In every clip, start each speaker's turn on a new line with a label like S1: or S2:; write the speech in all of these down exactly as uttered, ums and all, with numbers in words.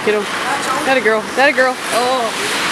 S1: Get him. That a girl. That a girl. Oh.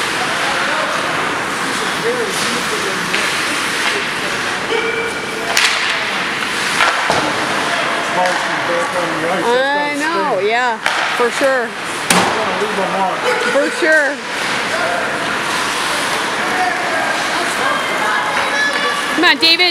S1: I know, yeah, for sure. For sure. Come on, David.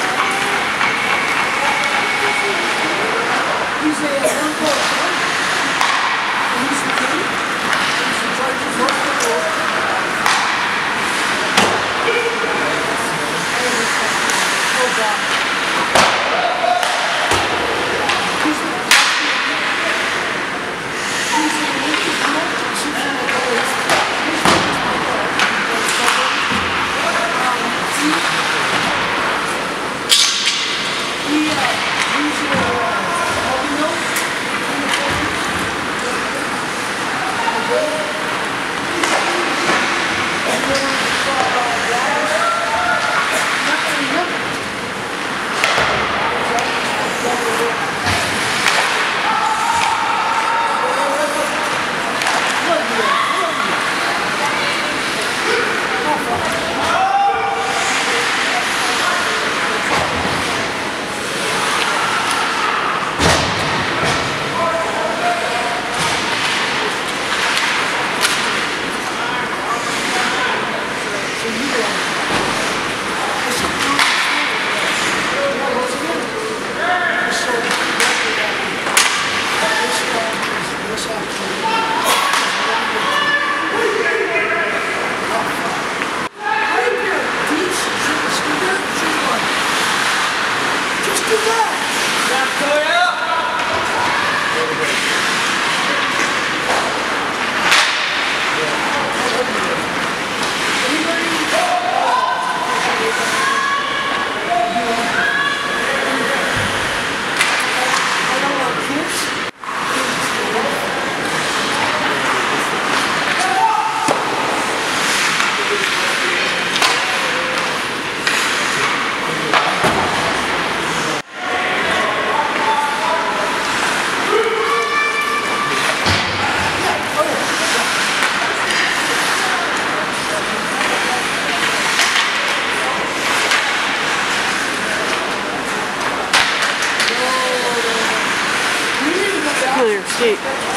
S1: Skate.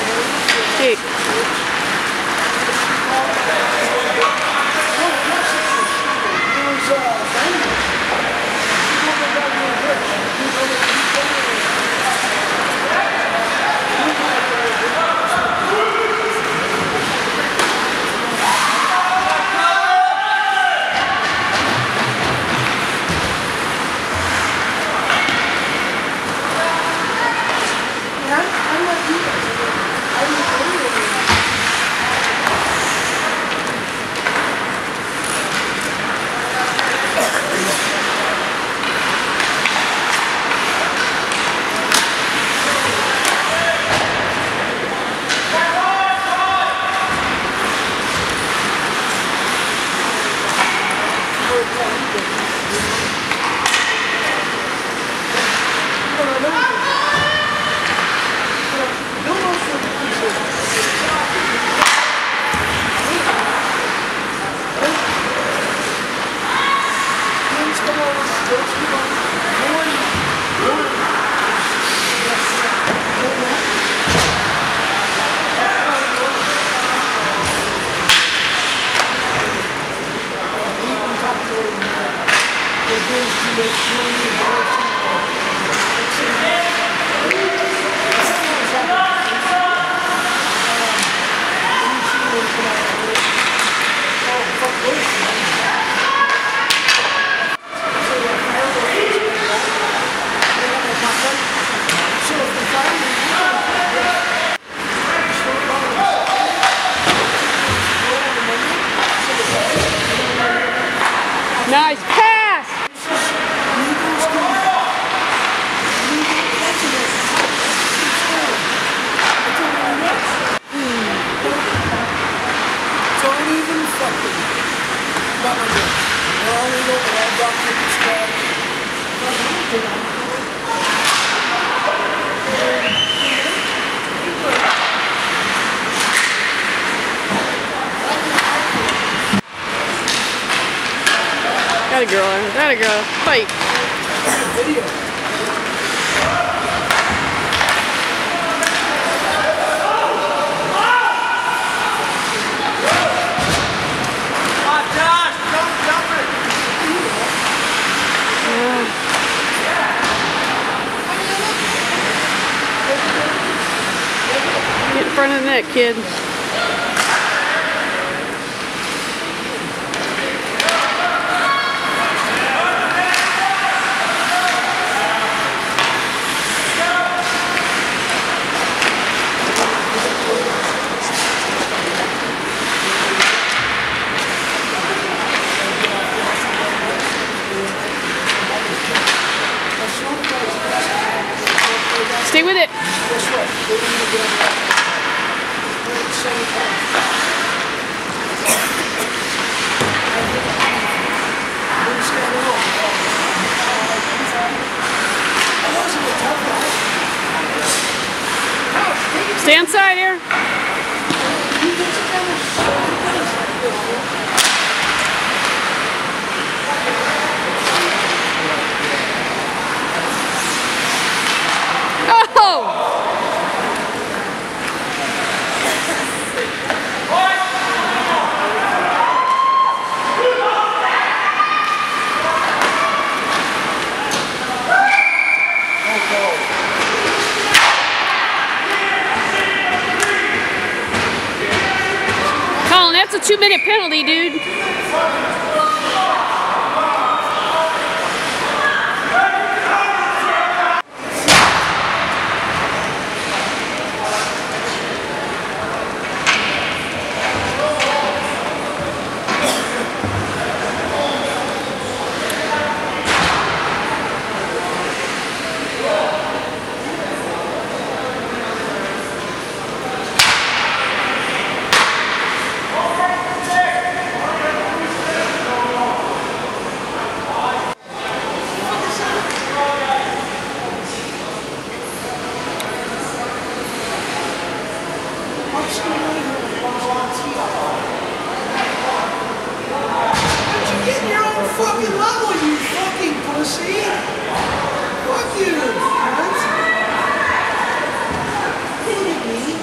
S1: Skate. Nice pass!
S2: Don't even fucking. Not my good. No, we don't have doctor prescribed.
S1: That a girl. That a girl. Fight.
S2: Video.
S1: Get in front of the net, kid. Stay with it. Stay inside here. Oh! Colin, that's a two-minute penalty, dude.
S2: Get in your own fucking level, you fucking pussy! Fuck you, cunt! Kidding me?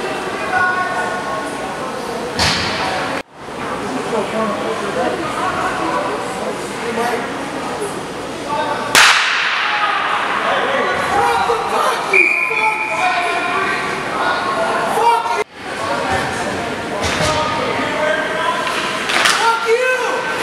S2: What the fuck, you fuck? Fuck you! Fuck you!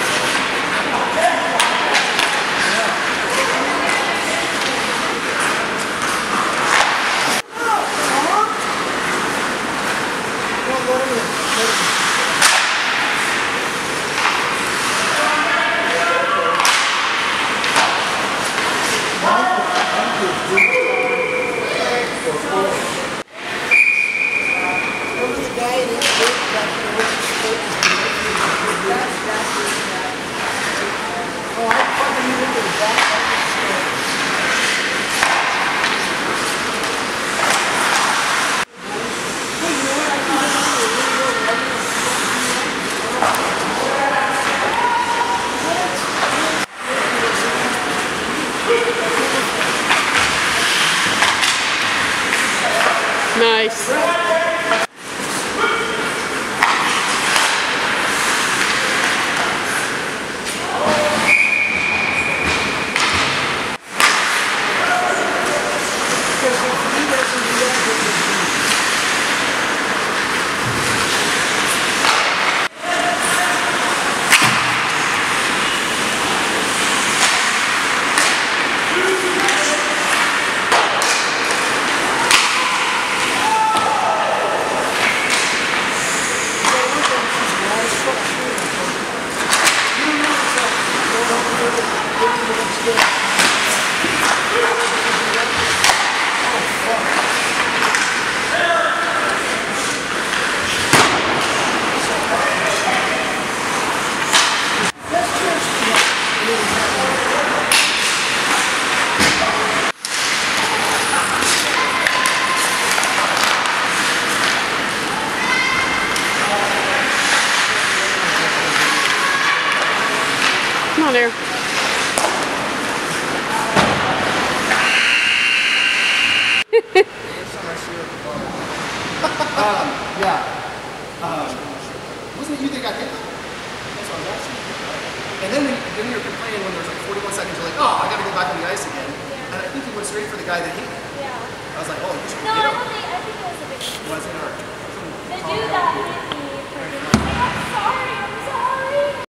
S1: Nice.
S3: um, yeah. Um, wasn't it you that got hit? That's what I was asking. And then, we, then you were complaining when there was like forty-one seconds, you're like, oh, I gotta go back on the ice again. Yeah. And I think you went straight for the guy that hit me.
S4: Yeah.
S3: I was like, oh, you should
S4: No,
S3: hit
S4: I
S3: him.
S4: don't think, I think it was a big
S3: Was it hurt?
S4: The dude that hit me, freaking, I'm sorry.